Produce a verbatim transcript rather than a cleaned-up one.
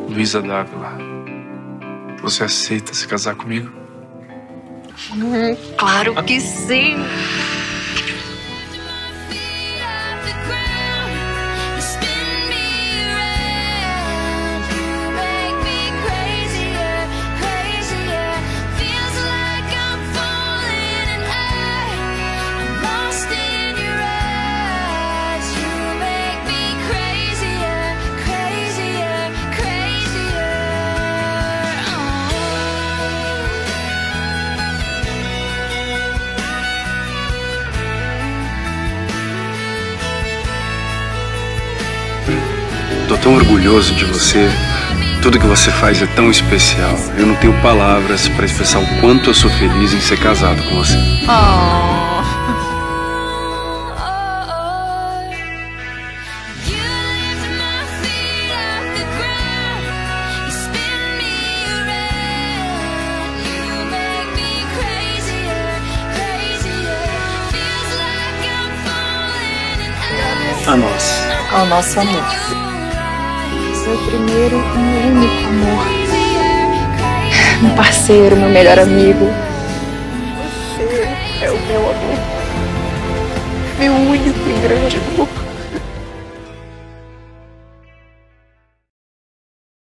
Luísa Dávila, você aceita se casar comigo? Hum, claro que sim! Tô tão orgulhoso de você. Tudo que você faz é tão especial. Eu não tenho palavras para expressar o quanto eu sou feliz em ser casado com você. Oh. A nossa. Ao nosso amor. Seu primeiro e meu único amor. Meu parceiro, meu melhor amigo. Você é o meu amor. Meu único e grande amor.